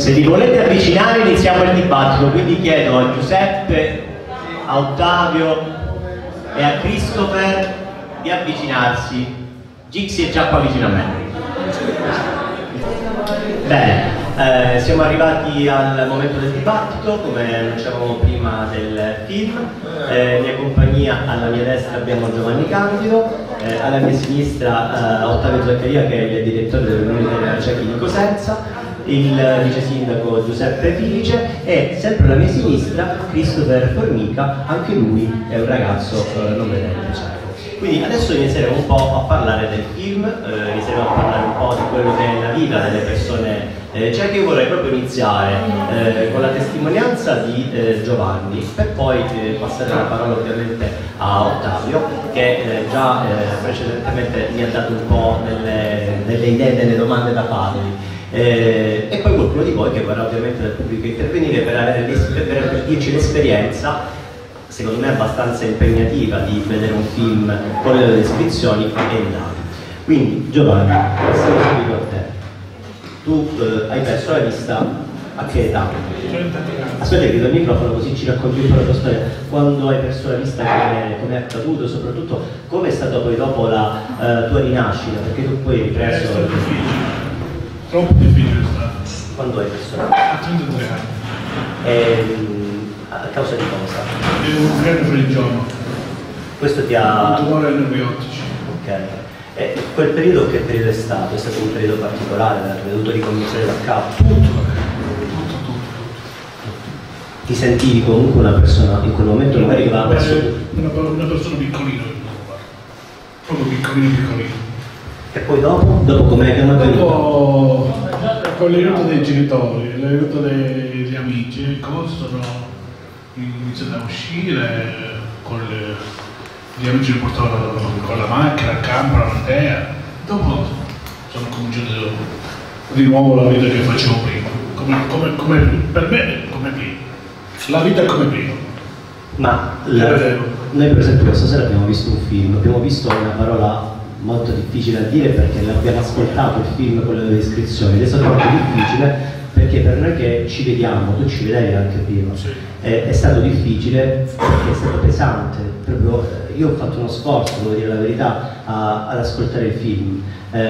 Se vi volete avvicinare iniziamo il dibattito, quindi chiedo a Giuseppe, a Ottavio e a Christopher di avvicinarsi. Gixi è già qua vicino a me. Bene, siamo arrivati al momento del dibattito, come annunciavamo prima del film. In mia compagnia, alla mia destra abbiamo Giovanni Candido, alla mia sinistra Ottavio Zaccaria, che è il direttore dell'Unione della Ciechi di Cosenza, il vice sindaco Giuseppe Filice e sempre alla mia sinistra Christopher Formica, anche lui è un ragazzo non vedente cieco. Quindi adesso inizieremo un po' a parlare del film, inizieremo a parlare un po' di quello che è la vita delle persone cieche. Io vorrei proprio iniziare con la testimonianza di Giovanni, per poi passare la parola ovviamente a Ottavio, che già precedentemente mi ha dato un po' delle idee, delle domande da fargli. E poi qualcuno di voi che vorrà ovviamente dal pubblico intervenire per dirci l'esperienza, secondo me abbastanza impegnativa, di vedere un film con le descrizioni e andare. Quindi Giovanni, passiamo subito a te. Tu hai perso la vista a che età? Aspetta che do il microfono così ci racconti un po' la tua storia. Quando hai perso la vista, come è accaduto, soprattutto come è stata poi dopo la tua rinascita, perché tu poi hai ripreso... Troppo difficile stato. Quando hai perso la vista? A 33 anni. A causa di cosa? Un grande religione. Questo ti ha... Un tumore ai nervi ottici. Ok. E quel periodo che periodo è stato? È stato un periodo particolare, hai dovuto ricominciare da capo? Tutto. Ti sentivi comunque una persona in quel momento magari che aveva perso una persona piccolina. Proprio piccolino. E poi dopo come è dopo con l'aiuto dei genitori, l'aiuto degli amici, cose sono iniziato a uscire con gli amici mi portavano con la macchina, il campo, la platea. Dopo sono cominciato di nuovo la vita che facevo prima, come per me come prima. La vita come prima. Ma noi per esempio questa sera abbiamo visto un film, abbiamo visto una parola molto difficile da dire perché l'abbiamo ascoltato il film con le descrizioni ed è stato molto difficile perché per noi che ci vediamo, tu ci vedevi anche prima, sì. È stato difficile perché è stato pesante, proprio, io ho fatto uno sforzo, devo dire la verità, ad ascoltare il film.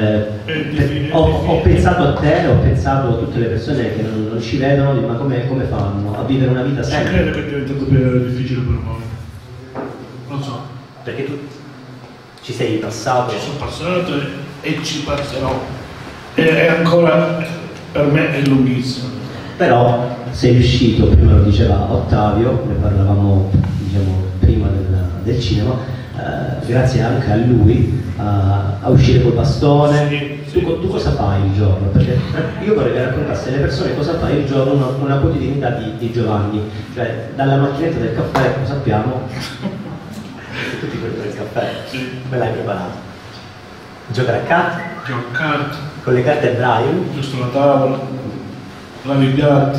Ho pensato a te, ho pensato a tutte le persone che non ci vedono, ma come fanno a vivere una vita sempre? Credo che è diventato più difficile per noi, non so. Perché tu ci sei passato? Ci sono passato e ci passerò. E ancora per me è lunghissimo. Però sei riuscito, prima lo diceva Ottavio, ne parlavamo diciamo, prima del cinema, grazie anche a lui a uscire col bastone. Sì. Tu cosa fai il giorno? Perché io vorrei che raccontassi alle persone cosa fai il giorno, una quotidianità di Giovanni, cioè dalla macchinetta del caffè, lo sappiamo. Tutti quelli del caffè, sì. Me l'hai preparato. Giocare a carte? Gioco a carte. Con le carte Braille? Giusto la tavola, lavi i piatti.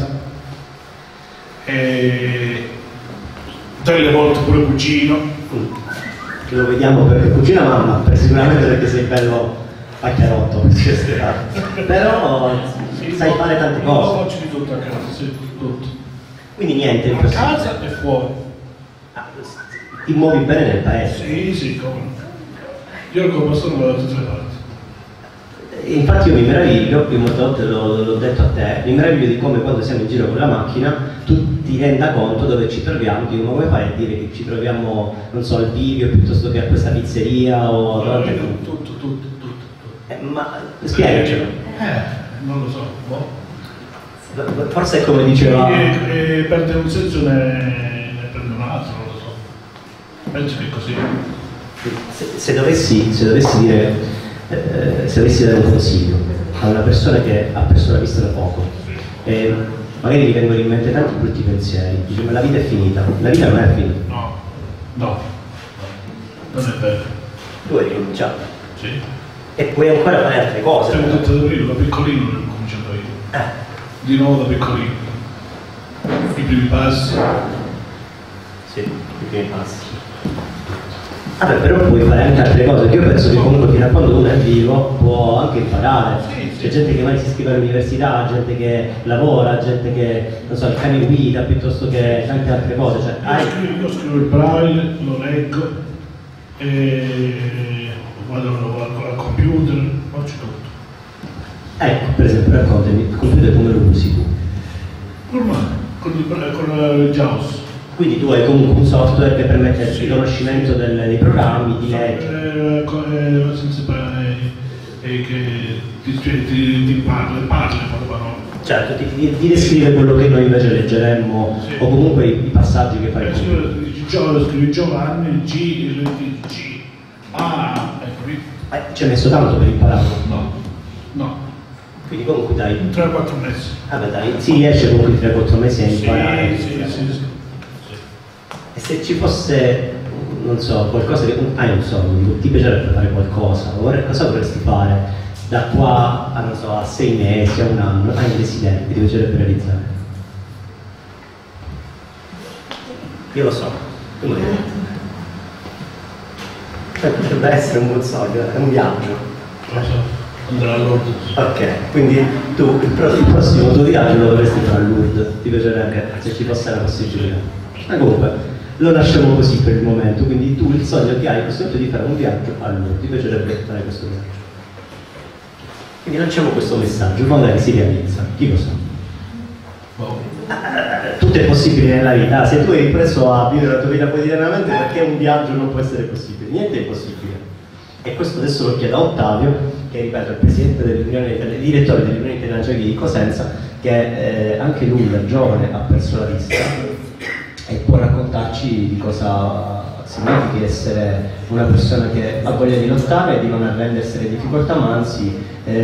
E delle volte pure cucino. Che lo vediamo perché cucina mamma, sicuramente perché sei bello pacchiarotto. Però sì, sai fare tante cose. Faccio di tutto a casa, sì, tutto. Quindi niente. A casa e fuori. Ti muovi bene nel paese? Sì, come. Io come bastone vado da tutte le parti. Infatti io mi meraviglio, più molte volte l'ho detto a te, mi meraviglio di come quando siamo in giro con la macchina tu ti renda conto dove ci troviamo, di come fai a dire che ci troviamo, non so, al Bivio piuttosto che a questa pizzeria o davanti tutto. Ma spiegacelo. Non lo so, boh. Forse è come diceva... Perde un senso ne prende un altro, non lo so. Penso che è così. Se dovessi dire... se avessi dato un consiglio a una persona che ha perso la vista da poco e magari gli vengono in mente tanti brutti pensieri, dice ma la vita è finita, la vita non è finita. No, non è vero. Tu hai ricominciato. Sì. E puoi ancora fare altre cose. Stiamo detto da prima, da piccolino ho cominciato io. Di nuovo da piccolino. I primi passi. Sì, i primi passi. Vabbè, però puoi fare anche altre cose, che io penso che comunque fino a quando uno è vivo può anche imparare. Sì, C'è gente che mai si iscrive all'università, gente che lavora, gente che, non so, il cane guida, piuttosto che tante altre cose. Cioè, io scrivo il braille, lo leggo, e vado al computer, faccio tutto. Ecco, per esempio, raccontami, il computer come lo usi tu? Ormai, con il JAWS. Quindi tu hai comunque un software che permette il riconoscimento dei programmi, di leggere. Che ti parla con le parole. Certo, ti descrive quello che noi invece leggeremmo, sì. O comunque i passaggi che fai. Scrivi Giovanni, G, A, ci hai messo tanto per impararlo? No. Quindi comunque dai 3-4 mesi. Vabbè dai, si riesce comunque in 3-4 mesi a imparare. Sì. E se ci fosse, non so, qualcosa che hai un sogno, ti piacerebbe fare qualcosa, cosa vorresti fare da qua a, non so, a 6 mesi, a un anno, hai un desiderio che ti piacerebbe realizzare? Io lo so, tu lo vedi. Potrebbe essere un buon sogno, è un viaggio. Lo so. Andrà a Lourdes. Ok, quindi tu il prossimo tuo viaggio lo dovresti fare a Lourdes, ti piacerebbe se ci fosse la possibilità. Ma comunque lo lasciamo così per il momento, quindi tu il sogno che hai è questo di fare un viaggio a Lourdes, ti piacerebbe fare questo viaggio. Quindi lanciamo questo messaggio, magari si realizza, chi lo sa. Tutto è possibile nella vita, se tu hai ripreso a vivere la tua vita quotidianamente, perché un viaggio non può essere possibile? Niente è possibile. E questo adesso lo chiedo a Ottavio, che ripeto è il presidente il direttore dell'Unione Italiana Ciechi di Cosenza, che anche lui da giovane ha perso la vista e può raccontarci di cosa significa essere una persona che ha voglia di lottare, di non arrendersi alle difficoltà, ma anzi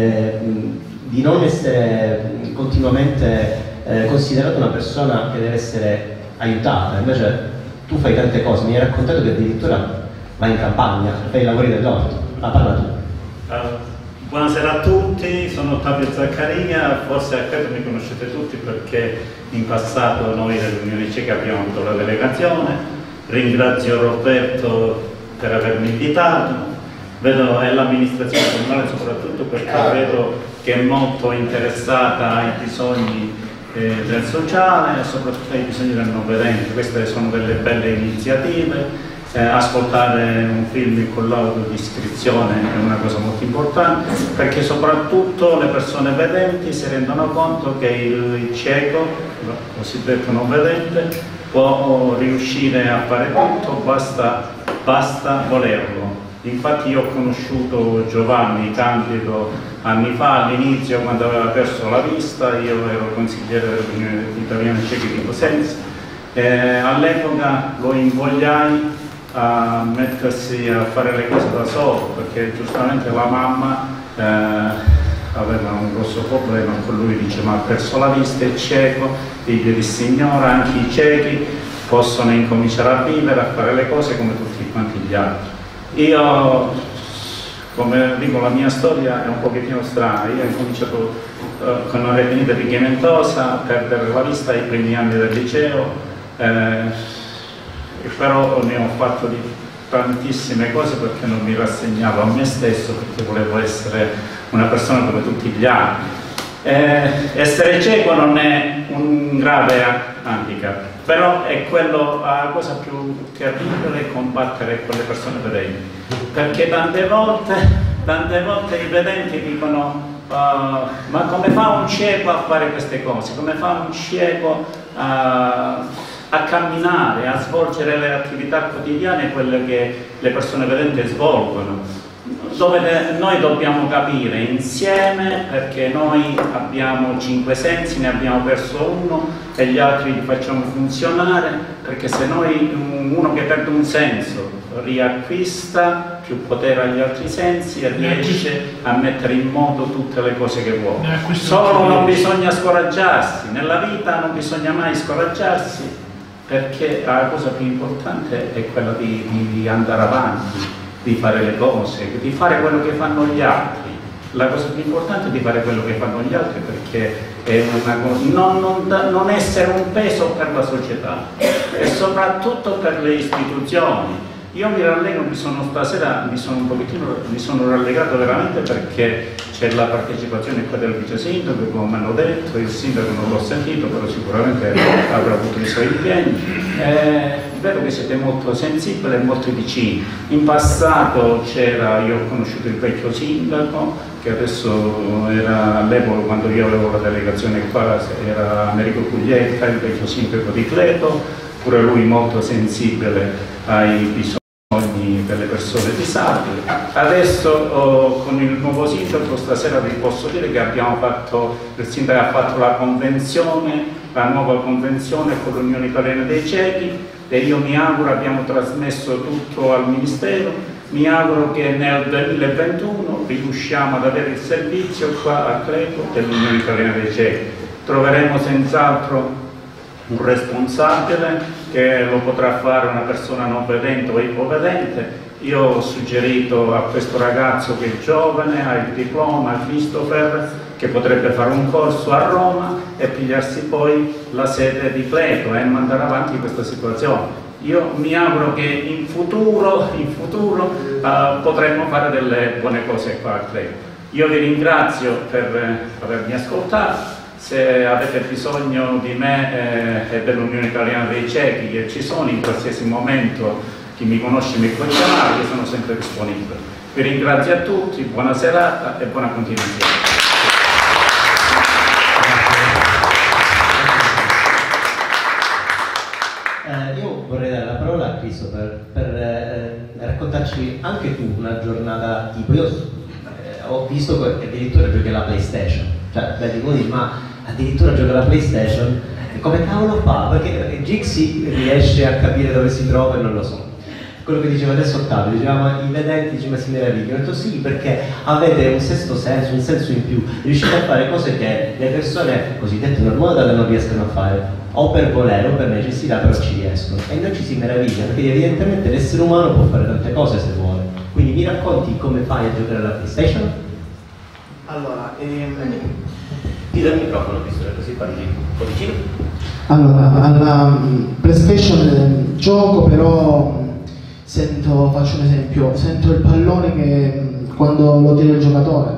di non essere continuamente considerata una persona che deve essere aiutata. Invece tu fai tante cose, mi hai raccontato che addirittura vai in campagna, fai i lavori dell'orto, ma parla tu. Buonasera a tutti, sono Ottavio Zaccaria, forse a credo mi conoscete tutti perché in passato noi dell'Unione Cieca abbiamo avuto la delegazione. Ringrazio Roberto per avermi invitato, vedo l'amministrazione comunale soprattutto perché vedo che è molto interessata ai bisogni del sociale e soprattutto ai bisogni del non vedente. Queste sono delle belle iniziative. Ascoltare un film in collaudo di iscrizione è una cosa molto importante perché soprattutto le persone vedenti si rendono conto che il cieco, il cosiddetto non vedente, può riuscire a fare tutto, basta volerlo. Infatti io ho conosciuto Giovanni Candido anni fa, all'inizio quando aveva perso la vista, io ero consigliere dell'Unione Italiana Ciechi di Cosenza, all'epoca lo invogliai a mettersi a fare le cose da solo perché giustamente la mamma aveva un grosso problema con lui, dice ma ha perso la vista, è cieco, e gli dissi signora anche i ciechi possono incominciare a vivere, a fare le cose come tutti quanti gli altri. Io, come dico, la mia storia è un pochettino strana. Io ho incominciato con una retinite pigmentosa, a perdere la vista ai primi anni del liceo, però ne ho fatto di tantissime cose perché non mi rassegnavo a me stesso, perché volevo essere una persona come tutti gli altri. Essere cieco non è un grave handicap, però è la cosa più terribile combattere con le persone vedenti, perché tante volte i vedenti dicono ma come fa un cieco a fare queste cose, come fa un cieco a camminare, a svolgere le attività quotidiane, quelle che le persone vedenti svolgono, dove noi dobbiamo capire insieme, perché noi abbiamo 5 sensi, ne abbiamo perso uno e gli altri li facciamo funzionare, perché se uno che perde un senso riacquista più potere agli altri sensi e riesce a mettere in moto tutte le cose che vuole. Solo non bisogna scoraggiarsi, nella vita non bisogna mai scoraggiarsi, perché la cosa più importante è quella di andare avanti, di fare le cose, di fare quello che fanno gli altri. La cosa più importante è di fare quello che fanno gli altri, perché è una cosa, non essere un peso per la società e soprattutto per le istituzioni. Io mi rallegro, stasera mi sono rallegrato veramente perché c'è la partecipazione qua del vice sindaco, come hanno detto, il sindaco non l'ho sentito, però sicuramente avrà avuto i suoi impegni. Vedo che siete molto sensibili e molto vicini. In passato io ho conosciuto il vecchio sindaco, che adesso era all'epoca, quando io avevo la delegazione qua, era Americo Cuglietta, il vecchio sindaco di Cleto, pure lui molto sensibile ai bisogni delle persone disabili. Adesso con il nuovo sindaco stasera vi posso dire che il sindaco ha fatto la nuova convenzione con l'Unione Italiana dei Ciechi, e io mi auguro, abbiamo trasmesso tutto al Ministero, mi auguro che nel 2021 riusciamo ad avere il servizio qua a Cleto dell'Unione Italiana dei Ciechi. Troveremo senz'altro un responsabile che lo potrà fare una persona non vedente o ipovedente. Io ho suggerito a questo ragazzo che è giovane, ha il diploma, il Christopher, che potrebbe fare un corso a Roma e pigliarsi poi la sede di Cleto e mandare avanti questa situazione. Io mi auguro che in futuro potremmo fare delle buone cose qua a Cleto. Io vi ringrazio per avermi ascoltato. Se avete bisogno di me e dell'Unione Italiana dei Ciechi, che ci sono in qualsiasi momento, chi mi conosce mi può chiamare, io sono sempre disponibile. Vi ringrazio a tutti, buona serata e buona continuazione. Io vorrei dare la parola a Christopher per raccontarci anche tu una giornata tipo. Io ho visto che addirittura giochi alla PlayStation, cioè uno dice ma addirittura gioca alla PlayStation, come cavolo fa? Perché Gixi riesce a capire dove si trova e non lo so. Quello che diceva adesso Ottavio, diceva ma i vedenti ma si meravigliano. Ho detto sì, perché avete un sesto senso, un senso in più, riuscite a fare cose che le persone cosiddette normali non riescono a fare, o per volere o per necessità, però ci riescono. E noi ci si meraviglia, perché evidentemente l'essere umano può fare tante cose se vuole. Quindi mi racconti come fai a giocare alla PlayStation? Allora, ti do il microfono, visto che così parli un po' vicino. Allora, alla PlayStation gioco, però faccio un esempio, sento il pallone che quando lo tira il giocatore,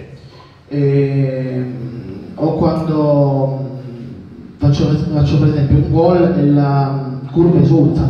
sì. O quando faccio per esempio un gol e la curva esulta,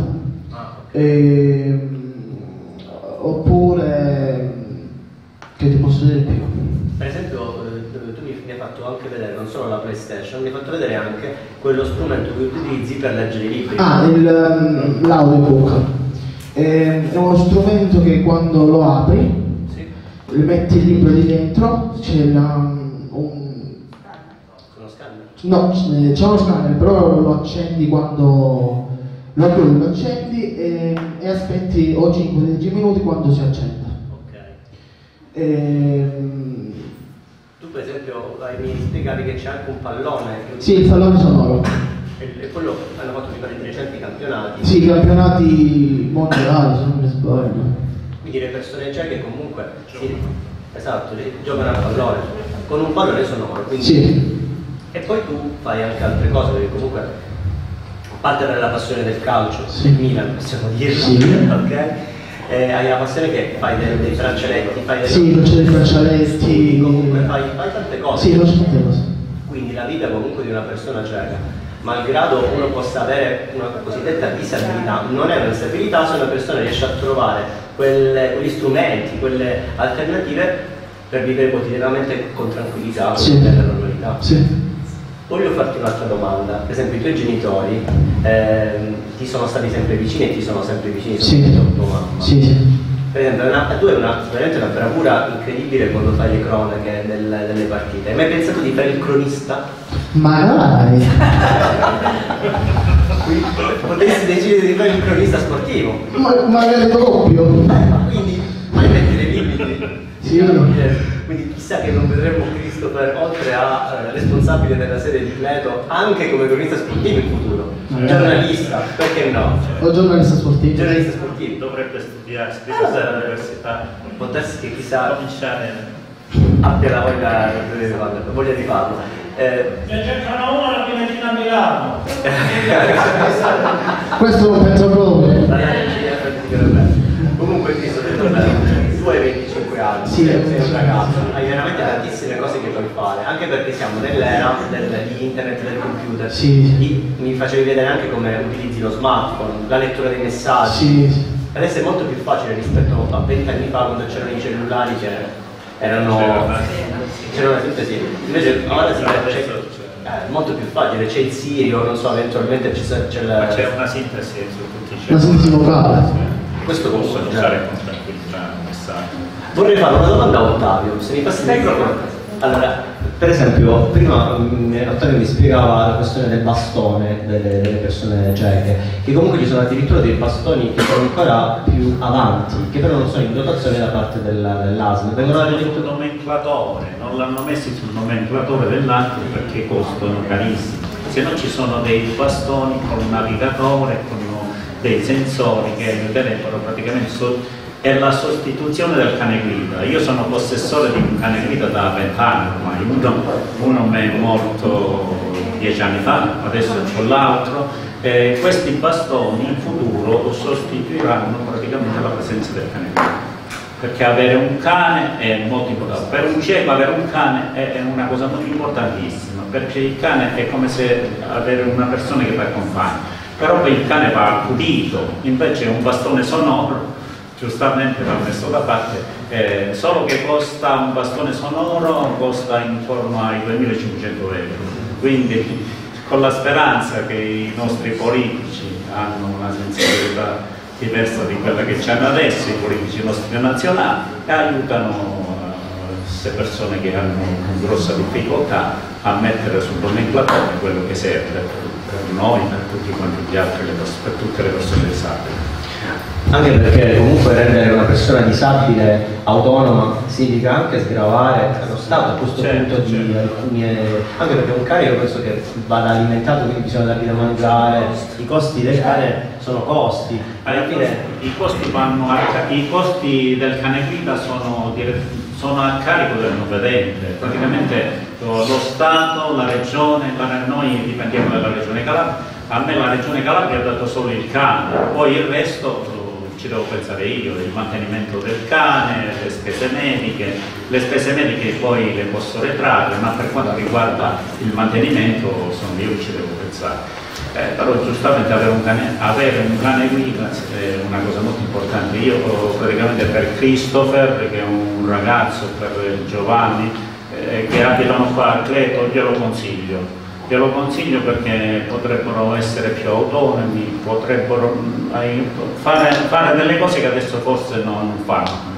oppure che ti posso dire più? Per esempio tu mi hai fatto anche vedere non solo la PlayStation, mi hai fatto vedere anche quello strumento che utilizzi per leggere i libri. L'audiobook. È uno strumento che quando lo apri, sì, metti il libro lì dentro, c'è uno scanner? No, c'è uno scanner, però lo accendi quando lo accendi e aspetti o 5-10 minuti quando si accende. Ok. Tu per esempio mi spiegavi che c'è anche un pallone. Sì, il pallone sonoro. E quello hanno fatto di recenti campionati. Sì, campionati mondiali, se non mi sbaglio. Quindi le persone cieche comunque sì, esatto, giocano a pallone con un pallone sonoro. Quindi, sì. E poi tu fai anche altre cose, perché comunque a parte della passione del calcio, sì, Milan possiamo dirlo, sì, ok? Hai la passione che fai dei braccialetti, sì, faccio dei braccialetti, comunque fai tante cose. Sì, faccio tante cose. Quindi la vita comunque di una persona cieca, malgrado uno possa avere una cosiddetta disabilità, non è una disabilità se una persona riesce a trovare quegli strumenti, quelle alternative per vivere quotidianamente con tranquillità, sì, con la normalità. Sì. Voglio farti un'altra domanda. Per esempio i tuoi genitori ti sono stati sempre vicini e ti sono sempre vicini, soprattutto tua mamma. Sì, sì. Per esempio tu hai veramente una bravura incredibile quando fai le cronache delle partite. Hai mai pensato di fare il cronista? Magari! Potresti decidere di fare il cronista sportivo. Magari doppio! Quindi mai mettere limiti. Sì. Quindi chissà che non vedremo Christopher, oltre a responsabile della sede di Cleto, anche come cronista sportivo in futuro. Giornalista, perché no? O giornalista sportivo. Giornalista sportivo. Dovrebbe studiare all'università. Può darsi che chissà cominciare abbia la voglia di farlo. Ne cercano uno alla Pimentina a Milano. Questo lo penso proprio. La regia Comunque Cristo, tu hai 25 anni, sì, sei un ragazzo, hai veramente tantissime cose che puoi fare, anche perché siamo nell'era di internet, del computer. Sì. Mi facevi vedere anche come utilizzi lo smartphone, la lettura dei messaggi. Sì. Adesso è molto più facile rispetto a 20 anni fa, quando c'erano i cellulari che c'erano sempre sì. Invece ora è molto più facile, c'è il Sirio, non so, eventualmente c'è Ma c'è una sintesi su tutti i Una sintesi vocale. Questo possono comunque usare con tranquillità il messaggio. Vorrei fare una domanda a Ottavio, se mi passi il microfono. Allora, per esempio, prima Ottavio mi spiegava la questione del bastone delle persone cieche, che comunque ci sono addirittura dei bastoni che sono ancora più avanti, che però non sono in dotazione da parte dell'ASL. Vengono sul nomenclatore, non l'hanno messi sul nomenclatore dell'ASL perché costano carissimi. Se no ci sono dei bastoni con un navigatore, con dei sensori che aiuterebbero praticamente è la sostituzione del cane guida. Io sono possessore di un cane guida da 20 anni ormai, uno mi è morto 10 anni fa, adesso c'ho l'altro. Questi bastoni in futuro sostituiranno praticamente la presenza del cane guida, perché avere un cane è molto importante. Per un cieco avere un cane è una cosa molto importantissima, perché il cane è come se avere una persona che ti accompagna, però il cane va accudito, invece un bastone sonoro giustamente l'ha messo da parte, solo che costa un bastone sonoro, costa intorno ai 2.500 euro, quindi con la speranza che i nostri politici hanno una sensibilità diversa di quella che hanno adesso, i politici nostri nazionali, e aiutano queste persone che hanno grossa difficoltà a mettere sul nomenclatore quello che serve per noi, per tutti quanti gli altri, per tutte le persone disabili. Anche perché comunque rendere una persona disabile autonoma significa anche sgravare lo Stato a questo punto di alcune. Anche perché un cane io penso che vada alimentato, quindi bisogna dargli da mangiare, i costi del cane sono costi. Alla fine i costi del cane guida sono a carico del non vedente, praticamente lo Stato, la regione, noi dipendiamo dalla regione Calabria, a me la regione Calabria ha dato solo il cane, poi il resto ci devo pensare io, il mantenimento del cane, le spese mediche poi le posso retrarre, ma per quanto riguarda il mantenimento sono io che ci devo pensare. Però giustamente avere un cane guida è una cosa molto importante. Io praticamente per Christopher, che è un ragazzo, per Giovanni, che abitano qua a Cleto, glielo consiglio perché potrebbero essere più autonomi, potrebbero fare delle cose che adesso forse non fanno.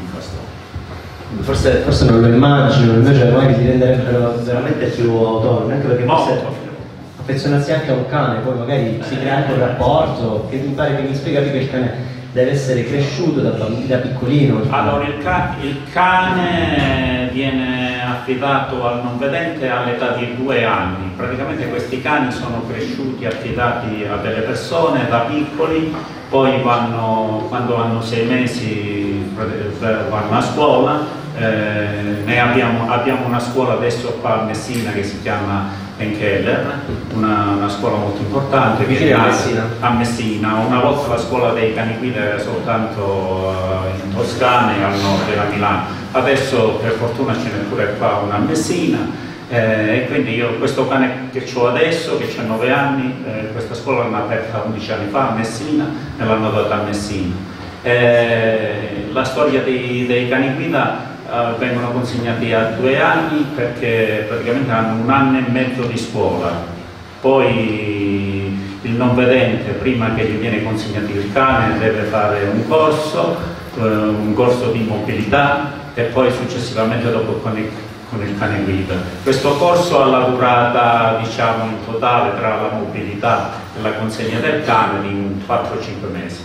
Forse non lo immagino, invece magari si renderebbero veramente più autonomi, anche perché forse affezionarsi anche a un cane, poi magari si crea anche un rapporto, che mi pare che mi spiega che il cane deve essere cresciuto da piccolino. Allora il cane viene affidato al non vedente all'età di 2 anni, praticamente questi cani sono cresciuti affidati a delle persone da piccoli, poi quando hanno 6 mesi vanno a scuola. Abbiamo una scuola adesso qua a Messina che si chiama Enkeller, una scuola molto importante che a Messina. Una volta la scuola dei cani guida era soltanto in Toscana e al nord della Milano, adesso per fortuna ce n'è pure qua una a Messina, e quindi io questo cane che ho adesso, che ha 9 anni, questa scuola l'hanno aperta 11 anni fa a Messina e l'hanno data a Messina. La storia dei cani guida vengono consegnati a 2 anni perché praticamente hanno 1 anno e mezzo di scuola, poi il non vedente prima che gli viene consegnato il cane deve fare un corso di mobilità e poi successivamente dopo con il cane guida. Questo corso ha la durata, diciamo, in totale tra la mobilità e la consegna del cane di 4-5 mesi.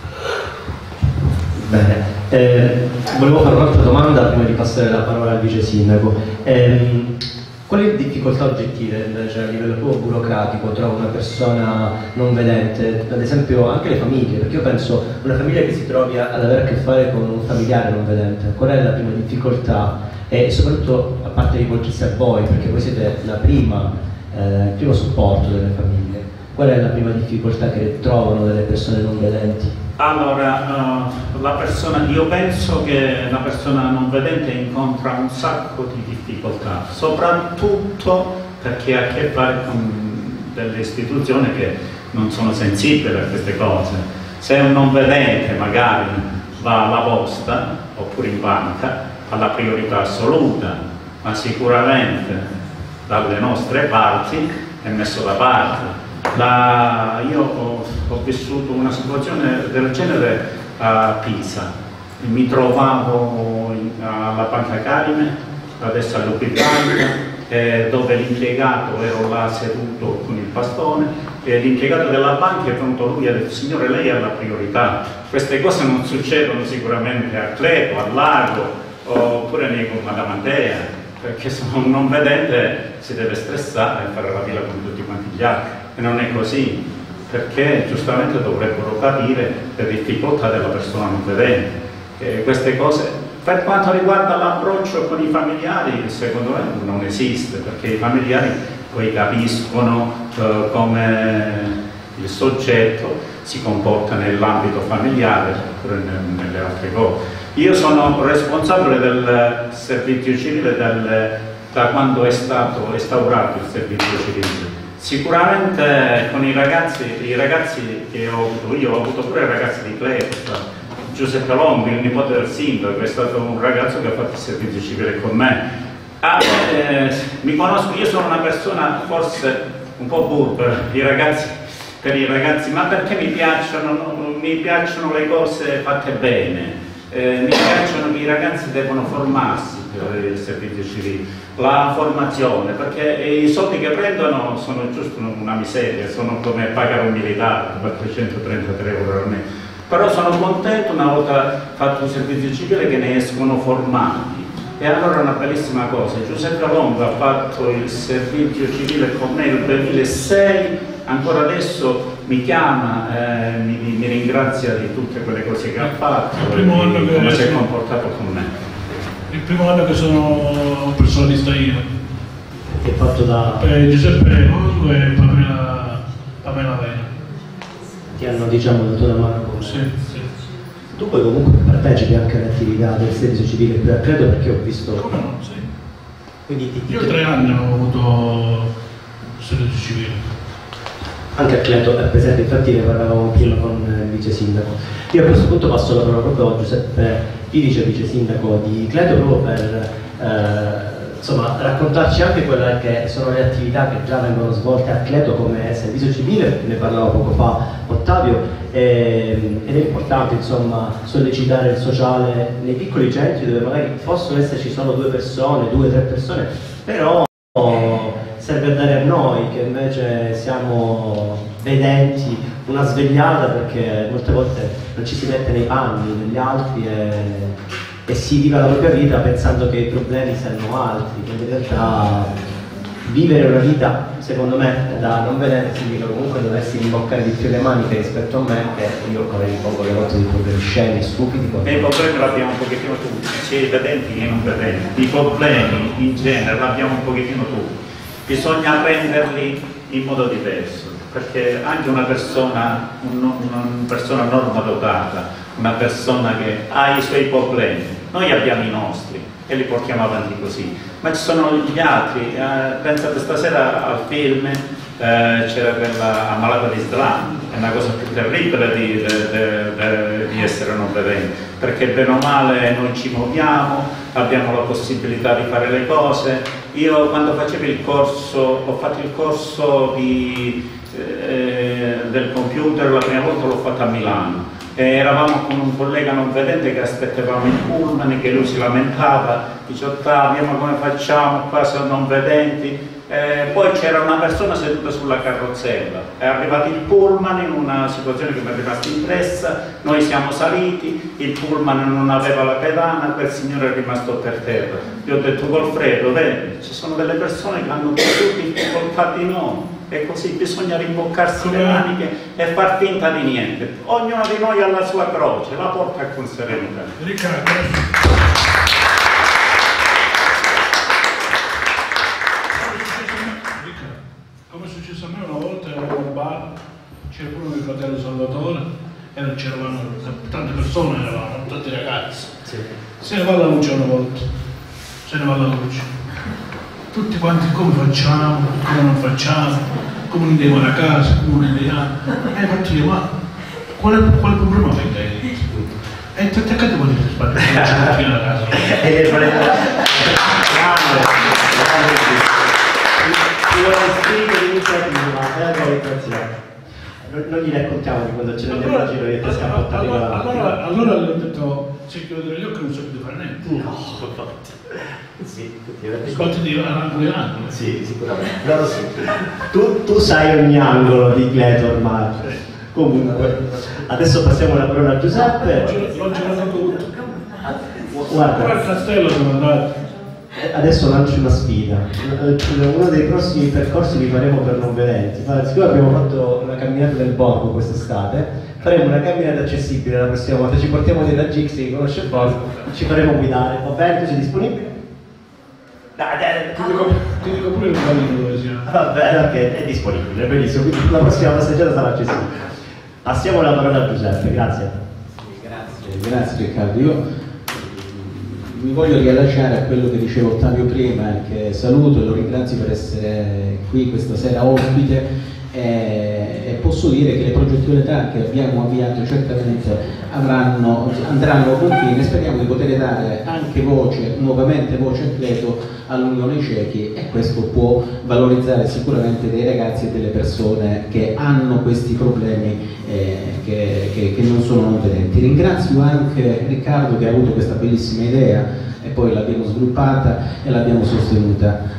Bene, volevo fare un'altra domanda prima di passare la parola al vice sindaco. Quali difficoltà oggettive, cioè a livello proprio burocratico, trova una persona non vedente, ad esempio anche le famiglie? Perché io penso una famiglia che si trovi ad avere a che fare con un familiare non vedente, qual è la prima difficoltà? E soprattutto, a parte rivolgersi a voi, perché voi siete il primo supporto delle famiglie, qual è la prima difficoltà che trovano delle persone non vedenti? Allora, io penso che la persona non vedente incontra un sacco di difficoltà, soprattutto perché ha a che fare con delle istituzioni che non sono sensibili a queste cose. Se un non vedente magari va alla posta oppure in banca, ha la priorità assoluta, ma sicuramente dalle nostre parti è messo da parte. Io ho vissuto una situazione del genere a Pisa, mi trovavo alla Banca Carime, adesso all'Ubitanca, dove l'impiegato, ero là seduto con il bastone, e l'impiegato della banca è venuto lui e ha detto: signore, lei ha la priorità. Queste cose non succedono sicuramente a Cleto, al Lago, oppure nei Madamantea, perché se un non vedente si deve stressare e fare la fila con tutti quanti gli altri. E non è così, perché giustamente dovrebbero capire le difficoltà della persona non vedente. Queste cose, per quanto riguarda l'approccio con i familiari, secondo me non esiste, perché i familiari poi capiscono come il soggetto si comporta nell'ambito familiare oppure nelle altre cose. Io sono responsabile del servizio civile da quando è stato instaurato il servizio civile. Sicuramente con i ragazzi che ho avuto io, ho avuto pure ragazzi di Cleto, Giuseppe Longo, il nipote del sindaco, è stato un ragazzo che ha fatto il servizio civile con me. Mi conosco, io sono una persona forse un po' burra per i ragazzi, ma perché mi piacciono le cose fatte bene. Mi piacciono che i ragazzi devono formarsi per il servizio civile, la formazione, perché i soldi che prendono sono giusto una miseria, sono come pagare un militare, 433 euro al mese. Però sono contento una volta fatto il servizio civile che ne escono formati. E allora è una bellissima cosa. Giuseppe Longo ha fatto il servizio civile con me nel 2006, ancora adesso mi chiama, mi ringrazia di tutte quelle cose che ha fatto e di come si è comportato con me. Il primo anno che sono personalista io. Che è fatto da Giuseppe Longo e Pamela Vena. Ti hanno, diciamo, dato una mano con Sì. Tu poi comunque partecipi anche alle attività del servizio civile, credo, perché ho visto. Come no? Sì. Quindi Io 3 anni ho avuto servizio civile. Anche a Cleto è presente, infatti ne parlavamo prima con il vice sindaco. Io a questo punto passo la parola proprio a Giuseppe Pidice, vice sindaco di Cleto, proprio per insomma, raccontarci anche quelle che sono le attività che già vengono svolte a Cleto come servizio civile. Ne parlava poco fa Ottavio, ed è importante, insomma, sollecitare il sociale nei piccoli centri dove magari possono esserci solo 2 persone, 2 o 3 persone, però serve a dare a noi che invece siamo vedenti una svegliata, perché molte volte non ci si mette nei panni degli altri e si vive la propria vita pensando che i problemi siano altri, quindi in realtà vivere una vita, secondo me, da non vedere significa comunque doversi rimboccare di più le maniche rispetto a me, che io come mi pongo le volte di problemi scemi, stupidi. E i problemi l'abbiamo un pochettino tutti, sia i vedenti che i non vedenti. I problemi in genere l'abbiamo un pochettino tutti. Bisogna prenderli in modo diverso, perché anche una persona normadotata, una persona che ha i suoi problemi, noi abbiamo i nostri e li portiamo avanti così, ma ci sono gli altri. Pensate stasera al film, c'era quella ammalata di slam, è una cosa più terribile di essere non vedenti, perché bene o male noi ci muoviamo, abbiamo la possibilità di fare le cose. Io quando facevo il corso, ho fatto il corso del computer, la prima volta l'ho fatto a Milano. Eravamo con un collega non vedente che aspettavamo il pullman, che lui si lamentava, dice: Ottavio, ma come facciamo qua se non vedenti? Poi c'era una persona seduta sulla carrozzella, è arrivato il pullman in una situazione che mi è rimasta impressa, noi siamo saliti, il pullman non aveva la pedana, quel signore è rimasto per terra. Io ho detto: Golfredo, vedi, ci sono delle persone che hanno più difficoltà di noi. E così bisogna rimboccarsi le maniche e far finta di niente. Ognuno di noi ha la sua croce, la porta con serenità. Riccardo, come è successo a me una volta, ero in un bar, c'era pure mio fratello Salvatore, e non c'eravamo tante persone, eravamo tanti ragazzi. Sì. Se ne va la luce una volta, se ne va la luce. Tutti quanti come facciamo, come non facciamo, come andiamo a casa, come non andiamo. E infatti io, ma qual è il problema che hai? E ti attaccate quando ti sbatti a casa. Non gli raccontiamo di quando ce ne andiamo a giro e ti scappottati con la macchina. Allora gli ho detto, se chiudere gli occhi non so più fare niente. No, sì, sbatti di angolo in angolo. Sì, sicuramente. Però sì. Tu sai ogni angolo di Cleto ormai. Comunque, adesso passiamo la parola a Giuseppe. L'ho girato tutto. Guarda, al castello siamo andati. Adesso lancio una sfida. Uno dei prossimi percorsi li faremo per non vedenti. Siccome abbiamo fatto una camminata del borgo quest'estate, faremo una camminata accessibile la prossima volta. Ci portiamo dei da Gix che conosce il borgo, ci faremo guidare. Va bene? Tu sei disponibile? Ti dico pure il bambino dove siamo. Va bene, ok, è disponibile, benissimo. Quindi la prossima passeggiata sarà accessibile. Passiamo la parola a Giuseppe, grazie. Grazie Riccardo. Io mi voglio riallacciare a quello che diceva Ottavio prima, che saluto e lo ringrazio per essere qui questa sera ospite, e posso dire che le progettualità che abbiamo avviato certamente andranno a buon fine. Speriamo di poter dare anche nuovamente voce a Cleto all'Unione Ciechi, e questo può valorizzare sicuramente dei ragazzi e delle persone che hanno questi problemi che non sono non vedenti. Ringrazio anche Riccardo che ha avuto questa bellissima idea e poi l'abbiamo sviluppata e l'abbiamo sostenuta.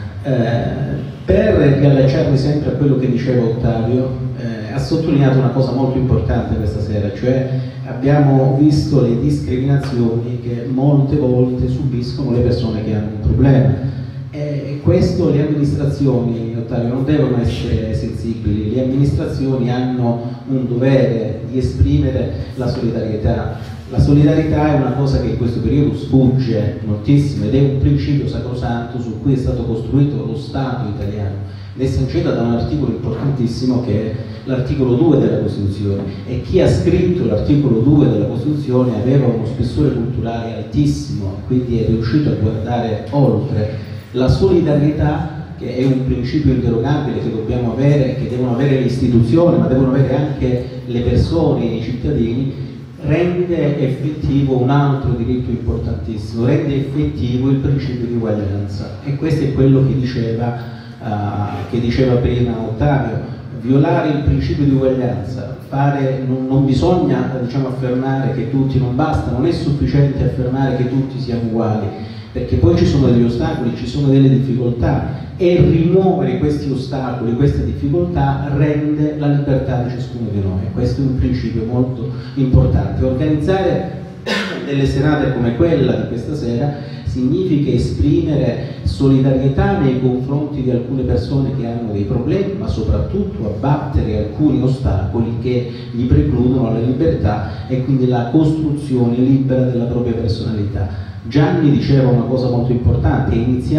Per riallacciarmi sempre a quello che diceva Ottavio, ha sottolineato una cosa molto importante questa sera, cioè abbiamo visto le discriminazioni che molte volte subiscono le persone che hanno un problema. E questo le amministrazioni, Ottavio, non devono essere sensibili. Le amministrazioni hanno un dovere di esprimere la solidarietà. La solidarietà è una cosa che in questo periodo sfugge moltissimo ed è un principio sacrosanto su cui è stato costruito lo Stato italiano. Ed è sancita da un articolo importantissimo che è l'articolo 2 della Costituzione, e chi ha scritto l'articolo 2 della Costituzione aveva uno spessore culturale altissimo, quindi è riuscito a guardare oltre. La solidarietà, che è un principio interrogabile che dobbiamo avere, che devono avere le istituzioni, ma devono avere anche le persone, i cittadini, rende effettivo un altro diritto importantissimo, rende effettivo il principio di uguaglianza. E questo è quello che diceva prima Ottavio. Violare il principio di uguaglianza, non bisogna affermare che tutti, non basta, non è sufficiente affermare che tutti siamo uguali, perché poi ci sono degli ostacoli, ci sono delle difficoltà, e rimuovere questi ostacoli, queste difficoltà rende la libertà di ciascuno di noi. Questo è un principio molto importante. Organizzare delle serate come quella di questa sera significa esprimere solidarietà nei confronti di alcune persone che hanno dei problemi, ma soprattutto abbattere alcuni ostacoli che gli precludono la libertà e quindi la costruzione libera della propria personalità. Gianni diceva una cosa molto importante: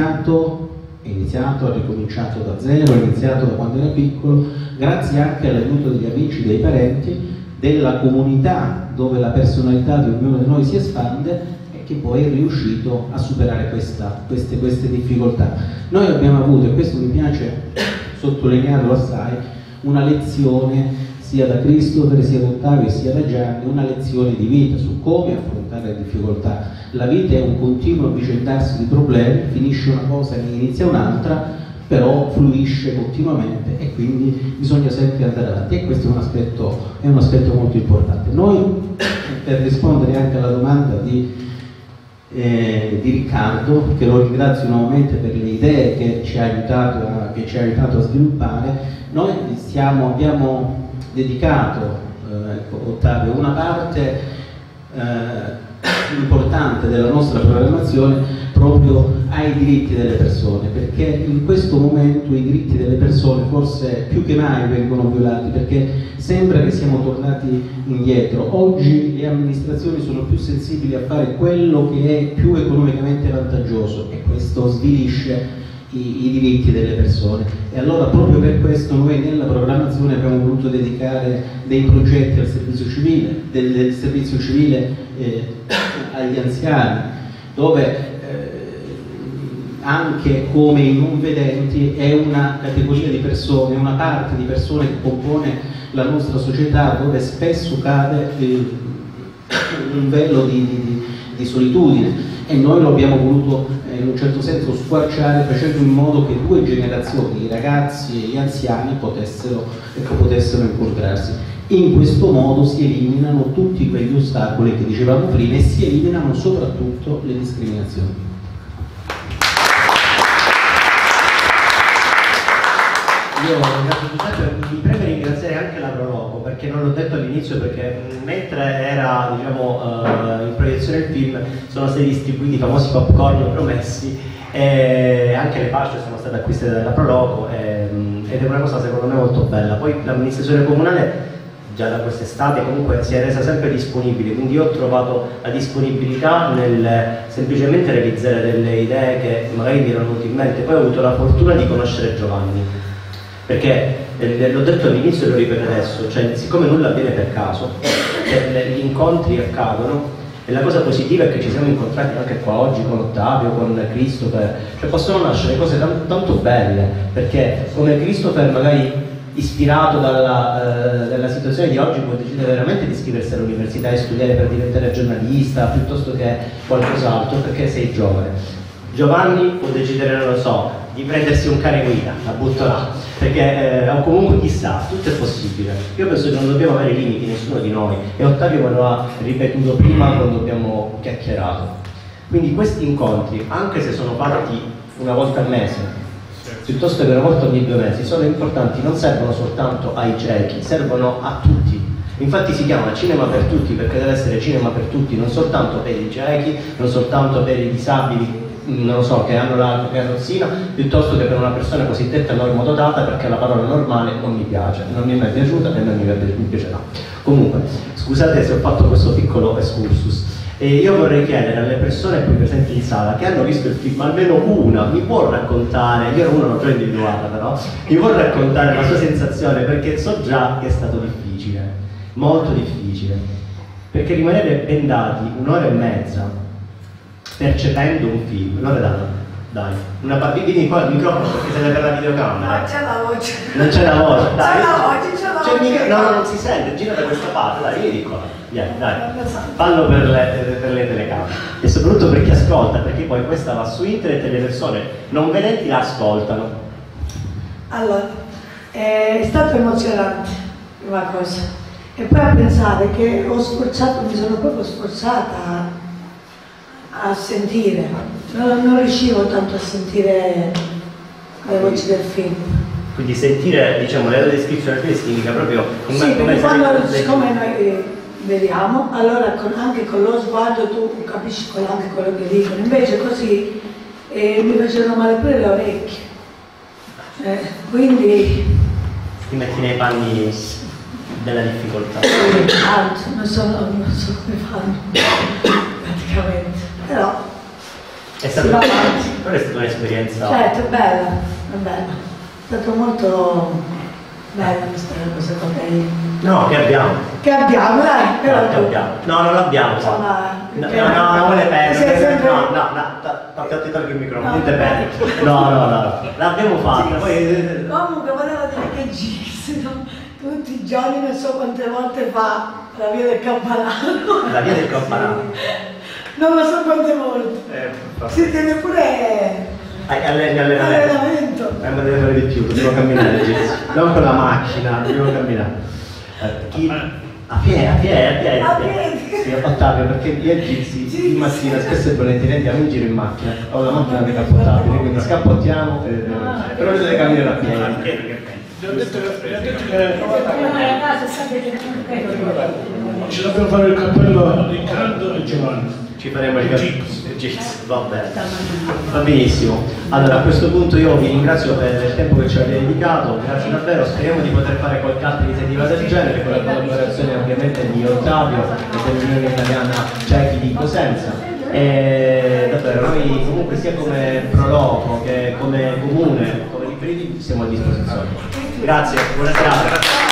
ha ricominciato da zero, ha iniziato da quando era piccolo, grazie anche all'aiuto degli amici, dei parenti, della comunità dove la personalità di ognuno di noi si espande, e che poi è riuscito a superare queste difficoltà. Noi abbiamo avuto, e questo mi piace sottolinearlo assai, una lezione sia da Cristoforo, sia da Ottavio, sia da Gianni, una lezione di vita su come affrontare le difficoltà. La vita è un continuo avvicendarsi di problemi, finisce una cosa e ne inizia un'altra, però fluisce continuamente e quindi bisogna sempre andare avanti, e questo è un aspetto molto importante. Noi, per rispondere anche alla domanda di Riccardo, che lo ringrazio nuovamente per le idee che ci ha aiutato a sviluppare, noi abbiamo dedicato, Ottavio, una parte importante della nostra programmazione proprio ai diritti delle persone, perché in questo momento i diritti delle persone forse più che mai vengono violati, perché sembra che siamo tornati indietro. Oggi le amministrazioni sono più sensibili a fare quello che è più economicamente vantaggioso, e questo svilisce i diritti delle persone. E allora proprio per questo noi nella programmazione abbiamo voluto dedicare dei progetti al servizio civile, del servizio civile agli anziani, dove anche come i non vedenti è una categoria di persone, una parte di persone che compone la nostra società, dove spesso cade un velo di solitudine, e noi lo abbiamo voluto in un certo senso squarciare, facendo in modo che due generazioni, i ragazzi e gli anziani, potessero incontrarsi. In questo modo si eliminano tutti quegli ostacoli che dicevamo prima e si eliminano soprattutto le discriminazioni. Io ringrazio Giuseppe, mi preme ringraziare anche la Proloco, perché non l'ho detto all'inizio, perché mentre era in proiezione il film sono stati distribuiti i famosi popcorn promessi e anche le fasce sono state acquistate dalla Proloco ed è una cosa secondo me molto bella. Poi l'amministrazione comunale già da quest'estate comunque si è resa sempre disponibile, quindi io ho trovato la disponibilità nel semplicemente realizzare delle idee che magari mi erano venute in mente. Poi ho avuto la fortuna di conoscere Giovanni, perché l'ho detto all'inizio e lo ripeto adesso, cioè siccome nulla avviene per caso, gli incontri accadono, e la cosa positiva è che ci siamo incontrati anche qua oggi con Ottavio, con Christopher, cioè possono nascere cose tanto belle, perché come Christopher magari ispirato dalla situazione di oggi può decidere veramente di iscriversi all'università e studiare per diventare giornalista piuttosto che qualcos'altro, perché sei giovane. Giovanni può decidere, non lo so, di prendersi un cane guida, la butto là, perché o comunque chissà, tutto è possibile. Io penso che non dobbiamo avere limiti, nessuno di noi, e Ottavio me lo ha ripetuto prima quando abbiamo chiacchierato. Quindi questi incontri, anche se sono fatti una volta al mese, piuttosto che una volta ogni 2 mesi, sono importanti, non servono soltanto ai ciechi, servono a tutti. Infatti si chiama cinema per tutti, perché deve essere cinema per tutti, non soltanto per i ciechi, non soltanto per i disabili, non lo so, che hanno la carrozzina, piuttosto che per una persona cosiddetta normodotata, perché la parola normale non mi piace, non mi è mai piaciuta e non mi piacerà. Comunque, scusate se ho fatto questo piccolo excursus. E io vorrei chiedere alle persone qui presenti in sala che hanno visto il film, almeno una, mi può raccontare, io una l'ho già individuata però, mi può raccontare la sua sensazione, perché so già che è stato difficile, molto difficile, perché rimanere bendati 1 ora e mezza percependo un film, Loredana, dai, vieni qua al microfono perché sei per la videocamera. Non c'è la voce. Non c'è la voce, dai. C'è la voce. No, non si sente, gira da questa parte, dai, vieni qua. Vieni, dai. Fallo per le telecamere. E soprattutto per chi ascolta, perché poi questa va su internet e le persone non vedenti la ascoltano. Allora, è stato emozionante, prima cosa. E poi a pensare che mi sono proprio sforzata a sentire, non riuscivo tanto a sentire le voci del film. Quindi sentire, diciamo, la descrizione del film significa proprio sì, perché quando, siccome noi vediamo, allora anche con lo sguardo tu capisci anche quello che dicono, invece così mi facevano male pure le orecchie, quindi ti metti nei panni della difficoltà. Tanto, non so come fanno praticamente. Però è stata un'esperienza. Certo, è bella. È stato molto bella questa cosa con lei. No, che abbiamo? Che abbiamo, dai, però no, no, non l'abbiamo. No, non è bello. No, ti tolgo il microfono, niente bello. No, l'abbiamo fatta. Comunque volevo dire che Gis, tutti i giorni non so quante volte fa la via del Campanaro. La via del Campanaro? Non lo so quante volte. Si tiene pure allenamento. Ma deve fare di più, dobbiamo camminare, Gis. Non con la macchina, dobbiamo camminare. A piedi. Sì, Ottavio, perché io e Gis di mattina spesso e volentieri andiamo in giro in macchina. Ho la macchina decappottabile, quindi scappottiamo però dovete camminare a piedi. Gli ho detto che ci dobbiamo fare il cappello a Riccardo e Giovanni. Ci faremo il Gis, va bene. Va benissimo. Allora a questo punto io vi ringrazio per il tempo che ci avete dedicato, grazie davvero, speriamo di poter fare qualche altra iniziativa del genere con la collaborazione ovviamente di Ottavio e dell'Unione Italiana Ciechi di Cosenza. E davvero noi comunque sia come Proloco che come comune, come libri siamo a disposizione. Grazie, buona serata.